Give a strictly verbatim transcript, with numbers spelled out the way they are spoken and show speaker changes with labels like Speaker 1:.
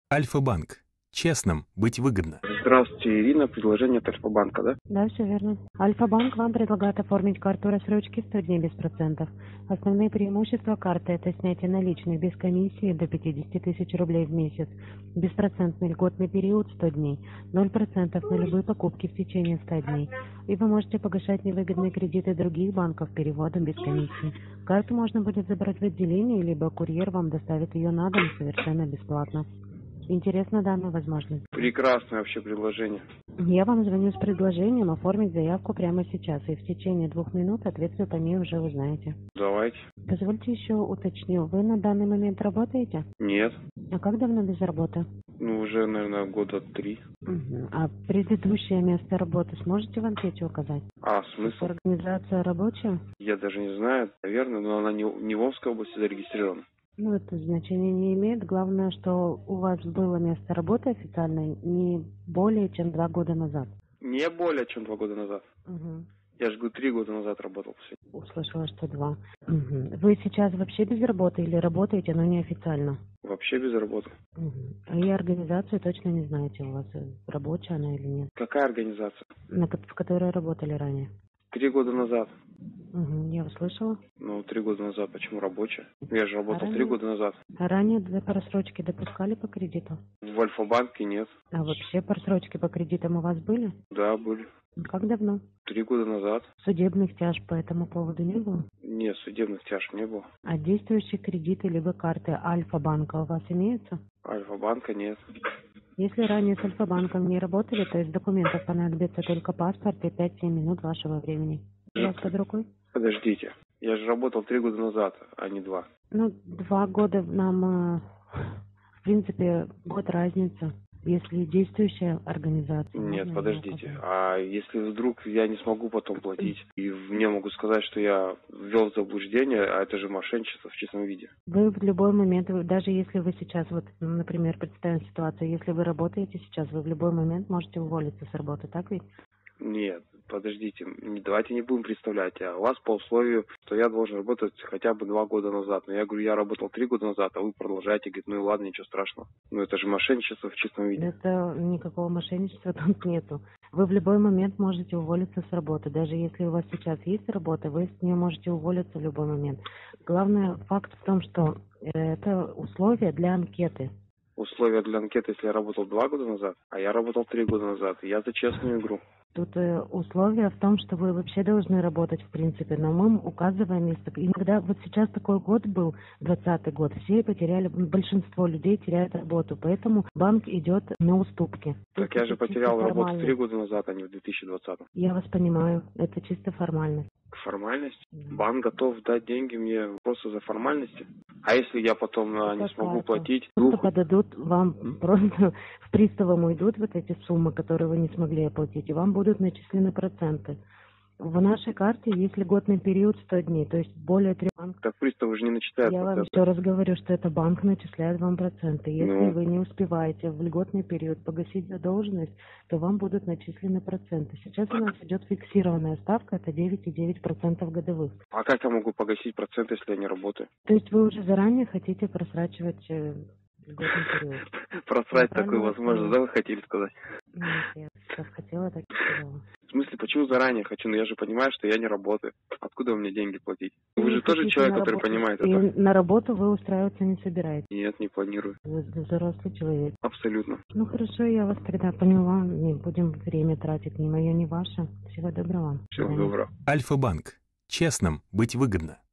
Speaker 1: Альфа-банк. Честным быть выгодно.
Speaker 2: Здравствуйте, Ирина. Предложение от Альфа-банка, да?
Speaker 3: Да, все верно. Альфа-банк вам предлагает оформить карту рассрочки сто дней без процентов. Основные преимущества карты – это снятие наличных без комиссии до пятидесяти тысяч рублей в месяц, беспроцентный льготный период сто дней, ноль процентов на любые покупки в течение ста дней. И вы можете погашать невыгодные кредиты других банков переводом без комиссии. Карту можно будет забрать в отделении, либо курьер вам доставит ее на дом совершенно бесплатно. Интересна данная возможность?
Speaker 2: Прекрасное вообще предложение.
Speaker 3: Я вам звоню с предложением оформить заявку прямо сейчас, и в течение двух минут ответ вы по ней уже узнаете.
Speaker 2: Давайте.
Speaker 3: Позвольте еще уточню, вы на данный момент работаете?
Speaker 2: Нет.
Speaker 3: А как давно без работы?
Speaker 2: Ну, уже, наверное, года три.
Speaker 3: Угу. А предыдущее место работы сможете в анкете указать?
Speaker 2: А, смысл?
Speaker 3: Организация рабочая?
Speaker 2: Я даже не знаю, наверное, но она не, не в Омской области зарегистрирована.
Speaker 3: Ну, это значение не имеет. Главное, что у вас было место работы официальное не более чем два года назад.
Speaker 2: Не более чем два года назад.
Speaker 3: Угу.
Speaker 2: Я же говорю, три года назад работал.
Speaker 3: Услышала, что два. Угу. Вы сейчас вообще без работы или работаете, но неофициально?
Speaker 2: Вообще без работы.
Speaker 3: Угу. И организацию точно не знаете, у вас рабочая она или нет?
Speaker 2: Какая организация?
Speaker 3: На, ко- в которой работали ранее?
Speaker 2: Три года назад.
Speaker 3: Угу. Я услышала.
Speaker 2: Ну, три года назад. Почему рабочая? Я же работал
Speaker 3: А
Speaker 2: три
Speaker 3: ранее?
Speaker 2: года назад.
Speaker 3: А ранее до просрочки допускали по кредиту?
Speaker 2: В Альфа-банке нет.
Speaker 3: А вообще просрочки по кредитам у вас были?
Speaker 2: Да, были.
Speaker 3: Как давно?
Speaker 2: Три года назад.
Speaker 3: Судебных тяжб по этому поводу не было?
Speaker 2: Нет, судебных тяжб не было.
Speaker 3: А действующие кредиты либо карты Альфа-банка у вас имеются?
Speaker 2: Альфа-банка нет.
Speaker 3: Если ранее с Альфа-банком не работали, то из документов понадобится только паспорт и пять-семь минут вашего времени. У вас под рукой?
Speaker 2: Подождите. Я же работал три года назад, а не два.
Speaker 3: Ну, два года нам, э, в принципе, год разница. Если действующая организация.
Speaker 2: Нет,
Speaker 3: можно
Speaker 2: подождите.
Speaker 3: ее указать.
Speaker 2: А если вдруг я не смогу потом платить, и мне могут сказать, что я ввел в заблуждение, а это же мошенничество в чистом виде.
Speaker 3: Вы в любой момент, вы- даже если вы сейчас, вот, ну, например, представим ситуацию, если вы работаете сейчас, вы в любой момент можете уволиться с работы, так ведь?
Speaker 2: Нет, подождите, не- давайте не будем представлять. А у вас по условию, что я должен работать хотя бы два года назад. Но я говорю, я работал три года назад, а вы продолжаете. Говорит, ну и ладно, ничего страшного. Ну это же мошенничество в чистом виде.
Speaker 3: Это никакого мошенничества тут нету. Вы в любой момент можете уволиться с работы. Даже если у вас сейчас есть работа, вы с нее можете уволиться в любой момент. Главный факт в том, что э, это условия для анкеты.
Speaker 2: Условия для анкеты, если я работал два года назад, а я работал три года назад. И я за честную игру.
Speaker 3: Тут э, условия в том, что вы вообще должны работать в принципе, но мы указываем, если иногда вот сейчас такой год был, двадцатый год, все потеряли, большинство людей теряют работу, поэтому банк идет на уступки.
Speaker 2: Так я же
Speaker 3: Это чисто
Speaker 2: потерял работу
Speaker 3: формальность.
Speaker 2: три года назад, а не в две тысячи двадцатом.
Speaker 3: Я вас понимаю, это чисто формальность.
Speaker 2: Формальность?
Speaker 3: Да.
Speaker 2: Банк готов дать деньги мне просто за формальности? А если я потом а, не смогу
Speaker 3: Какая-то.
Speaker 2: платить?
Speaker 3: Просто
Speaker 2: Двух...
Speaker 3: подадут вам, просто в приставам уйдут вот эти суммы, которые вы не смогли оплатить, и вам будут начислены проценты. В нашей карте есть льготный период сто дней, то есть более трех банков.
Speaker 2: Так приставы же не начисляют
Speaker 3: Я вам
Speaker 2: проценты.
Speaker 3: еще раз говорю, что это банк начисляет вам проценты. Если
Speaker 2: Ну.
Speaker 3: вы не успеваете в льготный период погасить задолженность, то вам будут начислены проценты. Сейчас у нас идет фиксированная ставка, это девять и девять десятых процента годовых.
Speaker 2: А как я могу погасить проценты, если я не работаю?
Speaker 3: То есть вы уже заранее хотите просрачивать э, льготный период.
Speaker 2: Просрать
Speaker 3: Я
Speaker 2: такую
Speaker 3: правильно
Speaker 2: возможность,
Speaker 3: поняла?
Speaker 2: да, вы хотели сказать?
Speaker 3: Ну, я как хотела, так и сказала.
Speaker 2: В смысле, почему заранее хочу? Но я же понимаю, что я не работаю. Откуда вы мне деньги платить? Вы
Speaker 3: Не
Speaker 2: же тоже
Speaker 3: хотите
Speaker 2: человек,
Speaker 3: на
Speaker 2: который
Speaker 3: работу.
Speaker 2: понимает
Speaker 3: И
Speaker 2: это?
Speaker 3: на работу вы устраиваться не собираетесь.
Speaker 2: Нет, не планирую.
Speaker 3: Вы взрослый человек.
Speaker 2: Абсолютно.
Speaker 3: Ну хорошо, я вас тогда поняла. Не будем время тратить ни мое, ни ваше. Всего доброго.
Speaker 2: Всего
Speaker 3: До свидания.
Speaker 2: доброго.
Speaker 1: Альфа-банк. Честным быть выгодно.